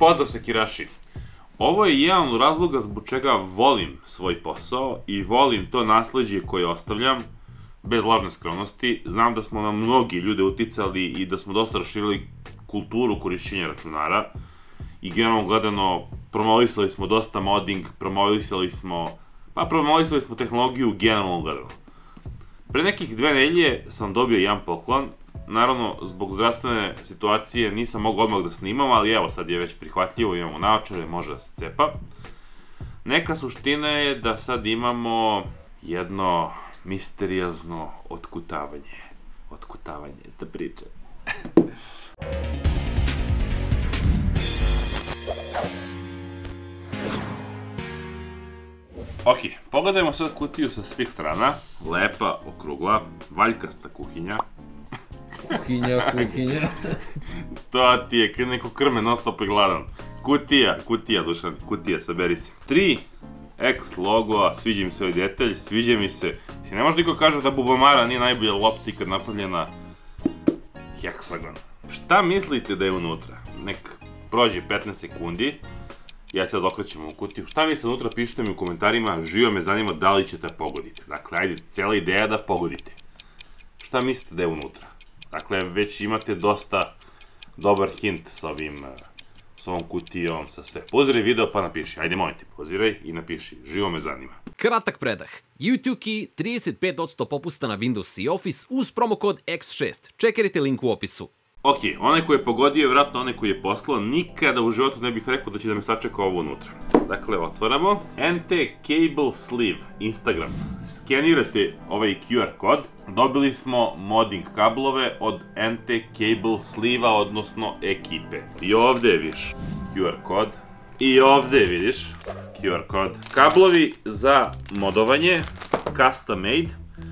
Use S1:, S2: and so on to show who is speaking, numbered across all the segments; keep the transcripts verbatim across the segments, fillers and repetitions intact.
S1: Pozdrav sekiraši. Ovo je jedan od razloga zbog čega volim svoj posao i volim to nasleđe koje ostavljam, bez lažne skromnosti. Znam da smo na mnogi ljude uticali i da smo dosta raširili kulturu korišćenja računara i generalno gledano promovisali smo dosta modding, promovisali smo, pa promovisali smo tehnologiju generalno gledano. Pre nekih dve nedelje sam dobio jedan poklon. Naravno, zbog zdravstvene situacije nisam mogao odmah da snimam, ali evo sad je već prihvatljivo, imamo naočare, može da se cepa. Neka suština je da sad imamo jedno misteriozno otkutavanje. Otkutavanje, da pričam. Ok, pogledajmo sad kutiju sa svih strana. Lepa, okrugla, valjkasta kuhinja.
S2: Kuhinja, kuhinja.
S1: To ti je neko krme non stop i gladan. Kutija, kutija Dušan, kutija, saberi se. tri X logoa, sviđa mi se ovaj detalj, sviđa mi se. Si ne može niko kaže da Bubamara nije najbolja lopta ikad napravljena heksagon. Šta mislite da je unutra? Nek prođe petnaest sekundi. Ja sad okrećem u kutiju. Šta mislite unutra, pišite mi u komentarima, živo me zanima da li ćete pogoditi. Dakle, ajde, cijela ideja da pogodite. Šta mislite da je unutra? Dakle, već imate dosta dobar hint sa ovim, s ovom kutijom, sa sve. Poziraj video pa napiši, ajde molim te, poziraj i napiši, živo me zanima.
S3: Kratak predah. YouTube Key trideset pet posto popusta na Windows i Office uz promokod X šest. Čekajte link u opisu.
S1: Ok, onaj koji je pogodio je vjerojatno onaj koji je poslao, nikada u životu ne bih rekao da će da me sačeka ovo unutra. Dakle, otvaramo. N T Cable Sleeve, Instagram. Skenirate ovaj Q R kod. Dobili smo modding kablove od N T Cable Sleeve-a, odnosno ekipe. I ovde vidiš Q R kod. I ovde vidiš Q R kod. Kablovi za modovanje, custom made,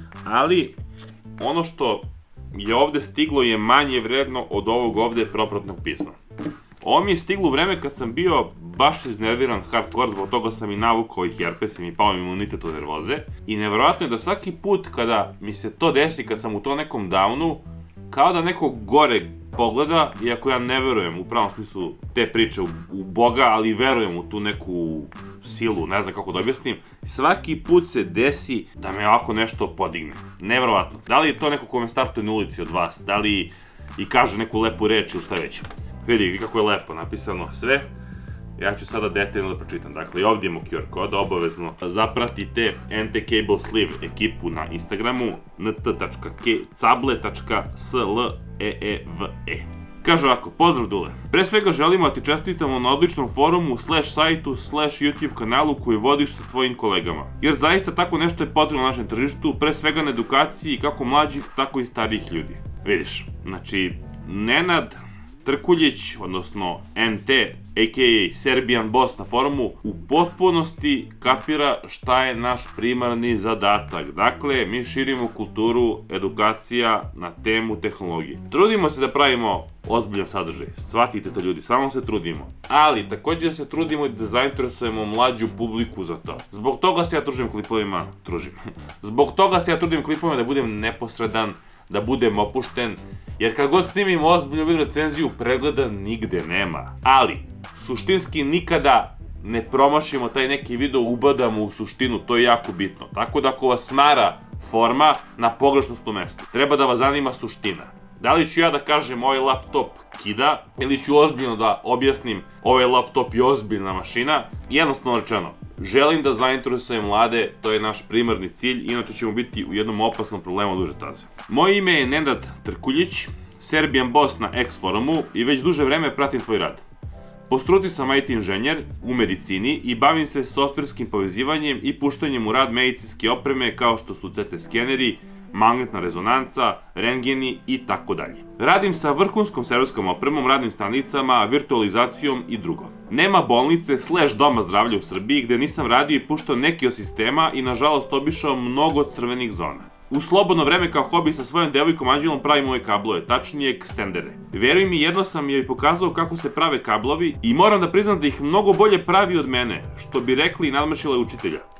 S1: ali ono što je ovde stiglo je manje vredno od ovog ovde propratnog pisma. Ovo mi je stiglo u vreme kad sam bio baš iznerviran hardcore, zbog toga sam i navukao i herpes i mi pao imunitet od nervoze. I nevjerojatno je da svaki put kada mi se to desi, kad sam u to nekom downu, kao da neko gore pogleda, iako ja ne verujem u pravom smislu te priče u Boga, ali verujem u tu neku silu, ne znam kako da objasnim, svaki put se desi da me ovako nešto podigne. Nevjerovatno. Da li je to neko ko me startuje na ulici od vas, da li i kaže neku lepu reč ili šta već. Vidi kako je lepo napisano sve. Ja ću sada detaljno da pročitam. Dakle, ovdje imamo Q R kod, obavezno zapratite N T Cable Sleeve ekipu na Instagramu n t tačka cable tačka s l e e v e. Kaže ovako, pozdrav Dule. Pre svega želimo da ti čestitamo na odličnom forumu, slash sajtu, slash YouTube kanalu koji vodiš sa tvojim kolegama. Jer zaista tako nešto je potrebno na našem tržištu, pre svega na edukaciji kako mlađih, tako i starijih ljudi. Vidiš, znači, Nenad Trkuljić, odnosno N T, a k a. Serbian Boss na forumu, u potpunosti kapira šta je naš primarni zadatak. Dakle, mi širimo kulturu edukacija na temu tehnologije. Trudimo se da pravimo ozbiljan sadržaj, shvatite to ljudi, samo se trudimo. Ali, također se trudimo i da zainteresujemo mlađu publiku za to. Zbog toga se ja tružim klipovima, tružim. Zbog toga se ja trudim klipovima da budem neposredan, da budem opušten, jer kad god snimim ozbiljnu video recenziju, pregleda nigde nema. Ali, suštinski nikada ne promašimo taj neki video, ubadamo u suštinu, to je jako bitno. Tako da ako vas smara forma, na pogrešnost u mestu. Treba da vas zanima suština. Da li ću ja da kažem ovaj laptop kida, ili ću ozbiljno da objasnim ovaj laptop je ozbiljna mašina, jednostavno rečeno. Želim da zainteresujem mlade, to je naš primarni cilj, inače ćemo biti u jednom opasnom problemu duže staze. Moje ime je Nenad Trkuljić, Serbian Boss na X forumu i već duže vreme pratim tvoj rad. Po struci sam I T inženjer u medicini i bavim se softverskim povezivanjem i puštanjem u rad medicinske opreme kao što su C T skeneri, magnetna rezonanca, rengeni i tako dalje. Radim sa vrhunskom serverskom opremom, radnim stanicama, virtualizacijom i drugo. Nema bolnice slash doma zdravlja u Srbiji gde nisam radio i puštao neki od sistema i nažalost obišao mnogo crvenih zona. U slobodno vreme kao hobi sa svojom devojkom Anđelom pravim ove kablove, tačnije ekstendere. Veruj mi, jedno sam joj pokazao kako se prave kablovi i moram da priznam da ih mnogo bolje pravi od mene, što bi rekli nadmašila je učitelja.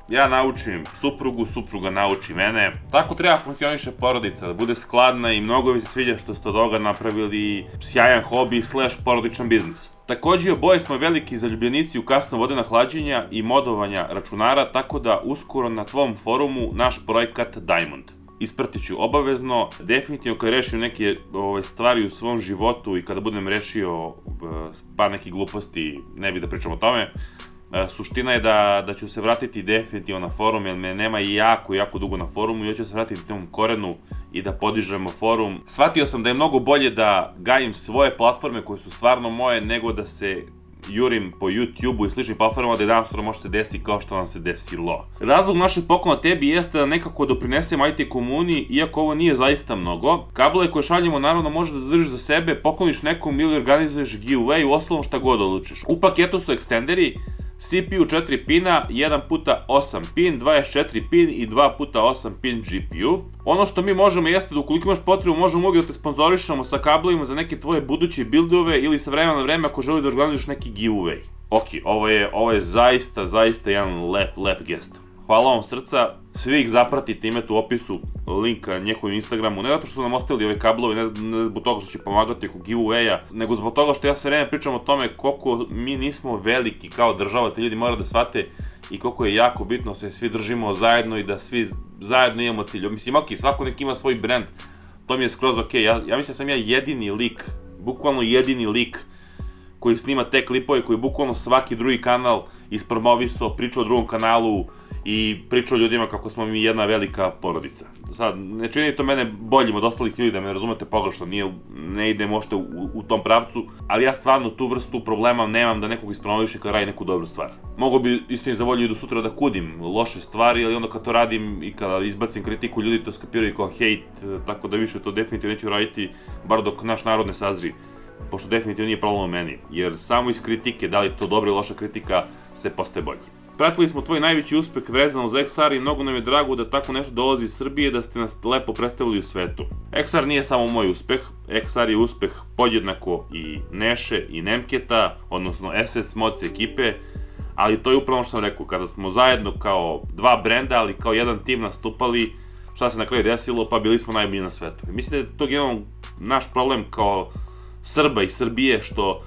S1: ja naučim suprugu, supruga nauči mene. Tako treba funkcioniše porodica, da bude skladna i mnogo mi se sviđa što ste od toga napravili sjajan hobi slash porodičan biznis. Takođe, oboje smo veliki zaljubljenici u kasno vodena hlađenja i modovanja računara, tako da uskoro na tvom forumu naš projekat Diamond. Ispratit ću obavezno, definitivno kad rešim neke stvari u svom životu i kada budem rešio par nekih gluposti, ne bih da pričam o tome, suština je da ću se vratiti definitivno na forum, jer me nema jako, jako dugo na forumu i ja ću se vratiti tom korenu i da podižemo forum. Shvatio sam da je mnogo bolje da gajim svoje platforme koje su stvarno moje, nego da se jurim po YouTube-u i sličnim platformama da je danas to može se desi kao što nam se desilo. Razlog našeg poklona tebi jeste da nekako doprinesemo I T komuniji, iako ovo nije zaista mnogo. Kablove koje šaljemo naravno možeš da zadržiš za sebe, pokloniš nekom ili organizuješ giveaway, u osnovu šta god odlučiš. U paketu su ekstenderi, C P U četiri pina, jedan puta osam pin, dvadeset četiri pin i dva puta osam pin G P U. Ono što mi možemo jeste da ukoliko imaš potrebu možemo uvijek da te sponzorišemo sa kablovima za neke tvoje buduće buildove ili sa vremena na vreme ako želiš da organizuješ neki giveaway. Ok, ovo je zaista, zaista jedan lep, lep gest. Hvala vam srca, svi ih zapratite, imate u opisu link na njihovim Instagramu, ne zato što su nam ostavili ove kablove, ne zbog toga što će pomagati oko giveaway-a, nego zbog toga što ja sve vreme pričam o tome koliko mi nismo veliki kao država, te ljudi moraju da shvate i koliko je jako bitno da se svi držimo zajedno i da svi zajedno imamo cilj. Mislim, ok, svako nek ima svoj brand, to mi je skroz ok, ja mislim da sam ja jedini lik, bukvalno jedini lik koji snima te klipove, koji bukvalno svaki drugi kanal ispromovisao, priča o drugom kanalu i priča o ljudima kako smo mi jedna velika porodica. Sad, ne čini to mene boljim od ostalih ljudi, da me razumete pogrešno, ne idem ošte u tom pravcu, ali ja stvarno tu vrstu problema nemam da nekog ispromoviše kada radi neku dobru stvar. Mogu bi istini za volju i do sutra da kudim loše stvari, ali onda kad to radim i kada izbacim kritiku, ljudi to skapiraju kao hejt, tako da više to definitivno neću raditi, bar dok naš narod ne sazri, pošto definitivno nije problem u meni, jer samo iz kritike, da li to dobra ili loša kritika, se postaje bolji. Pratili smo tvoj najveći uspeh vezano za X R i mnogo nam je drago da tako nešto dolazi iz Srbije, da ste nas lepo predstavili u svetu. X R nije samo moj uspeh, X R je uspeh podjednako i Neše i Nemketa, odnosno S S Mods ekipe, ali to je upravo što sam rekao, kada smo zajedno kao dva brenda, ali kao jedan tim nastupali, šta se na kraju desilo, pa bili smo najbolji na svetu. Mislim da je to jedan naš problem kao Srba i Srbije, što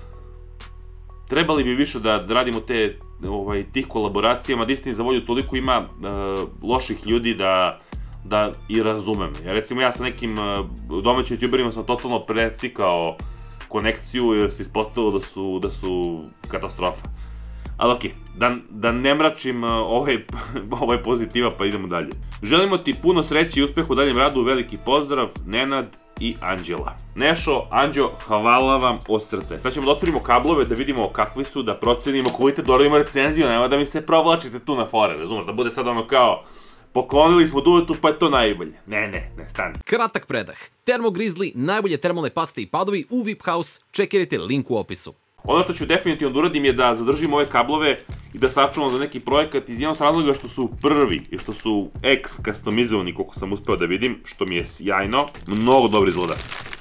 S1: trebali bi više da radimo tih kolaboracijama, da istini za volju toliko ima loših ljudi da i razumem. Recimo ja sa nekim domaćim youtuberima sam totalno presikao konekciju jer se ispostavilo da su katastrofa. Ali okej, da ne mračim ovaj pozitiva pa idemo dalje. Želimo ti puno sreće i uspeh u daljem radu, veliki pozdrav, Nenad i Anđela. Nešo, Anđo, hvala vam od srca. Sad ćemo da otvorimo kablove, da vidimo kakvi su, da procenimo kvalitet, da radimo recenziju, nema da mi se provlačite tu na fore, razumiješ, da bude sad ono kao poklonili smo duvetu pa je to najbolje. Ne, ne, ne, stani.
S3: Kratak predah. Termo Grizzly, najbolje termalne paste i padovi u V I P House, čekirajte link u opisu.
S1: Ono što ću definitivno da uradim je da zadržim ove kablove i da sačuvam za neki projekat iz jednog razloga što su prvi i što su X customizovani, koliko sam uspeo da vidim, što mi je sjajno. Mnogo dobro izgleda.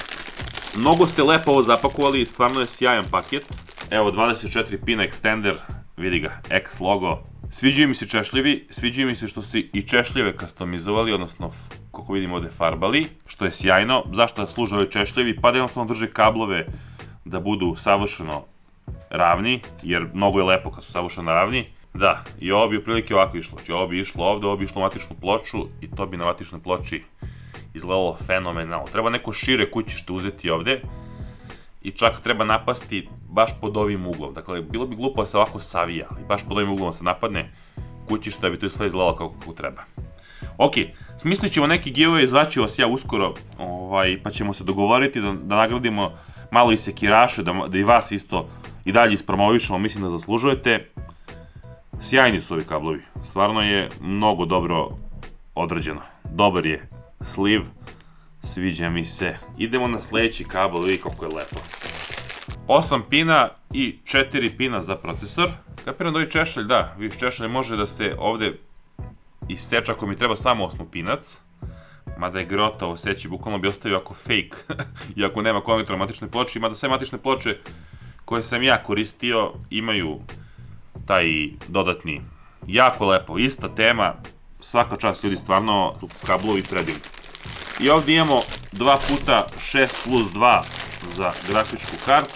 S1: Mnogo ste lepo ovo zapakovali, stvarno je sjajan paket. Evo dvadeset četiri pina extender, vidi ga, X logo. Sviđaju mi se češljivi, sviđaju mi se što su i češljeve customizovali, odnosno, kako vidimo ovde, farbali, što je sjajno. Zašto da služe ove češljivi? Pa da jednostavno drže kablove da budu savršeno ravni, jer mnogo je lepo kad su savršeno ravni. Da, i ovo bi u prilike ovako išlo. Znači ovo bi išlo ovde, ovo bi išlo u matičnu ploču i to bi na matičnoj ploči izgledalo fenomenalno. Treba neko šire kućište uzeti ovde i čak treba napasti baš pod ovim uglom. Dakle, bilo bi glupo da se ovako savija, ali baš pod ovim uglom se napadne kućište, bi to sve izgledalo kako treba. Ok, smislit ćemo neki giveaway, zvaću vas ja uskoro, pa ćemo se dogovoriti da nagradimo malo i sekiraše, da i vas isto i dalje ispromovišemo, mislim da zaslužujete. Sjajni su ovi kablovi, stvarno je mnogo dobro odrađeno. Dobar je sliv, sviđa mi se. Idemo na sledeći kabel, vidi kako je lepo. osam pina i četiri pina za procesor. Kapiram da ovaj češelj, da, vidiš, češelj može da se ovde iseče ako mi treba samo osmopinac. Mada je grota ovo seći, bukvalno bi ostavio ako fake, iako nema konektora matične ploče, mada sve matične ploče koje sam ja koristio imaju taj dodatni Jako lepo, ista tema, svaka čast ljudi, stvarno su kablovi predivni. I ovdje imamo dva puta šest plus dva za grafičku kartu.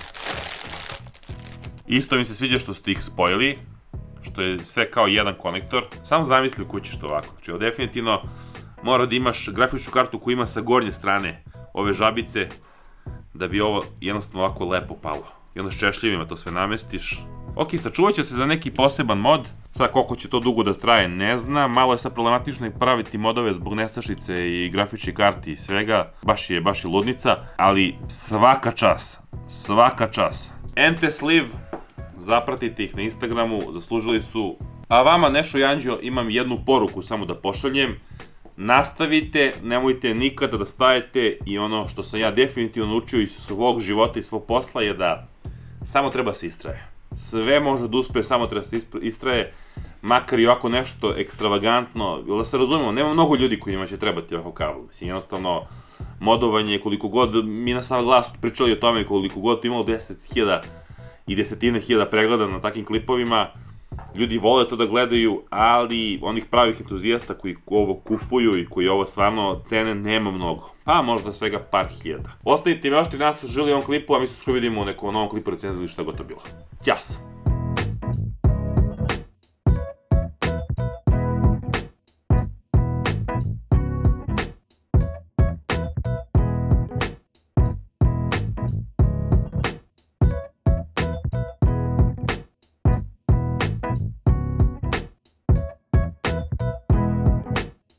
S1: Isto mi se sviđa što ste ih spojili, što je sve kao jedan konektor. Samo zamisli u kući što ovako. Znači, ovo definitivno mora da imaš grafičku kartu koju ima sa gornje strane ove žabice, da bi ovo jednostavno ovako lepo palo. I onda s češljivima to sve namestiš. Ok, sačuvat će se za neki poseban mod. Sad koliko će to dugo da traje, ne znam. Malo je sad problematično i praviti modove zbog nestašice i grafičnih karti i svega. Baš je, baš je ludnica. Ali svaka čas, svaka čas. N T Sleeve, zapratite ih na Instagramu, zaslužili su. A vama, Nešo i Anđeo, imam jednu poruku samo da pošaljem. Nastavite, nemojte nikada da stajete i ono što sam ja definitivno naučio iz svog života i svog posla je da samo treba se istraje. Sve može da uspe, samo treba se istraje, makar i ovako nešto ekstravagantno, ili da se razumemo, nema mnogo ljudi kojima će trebati ovako kabel. Mislim, jednostavno, modovanje, koliko god, mi na sam glas pričali o tome, koliko god to imalo deset hiljada i desetine hiljada pregleda na takvim klipovima, ljudi vole to da gledaju, ali onih pravih entuzijasta koji ovo kupuju i koji ovo stvarno cene nema mnogo. Pa možda svega par hiljada. Ostavite mi još što nas želi u ovom klipu, a mi se skoro vidimo u nekom novom klipu recenzili šta god to bilo. Ćas!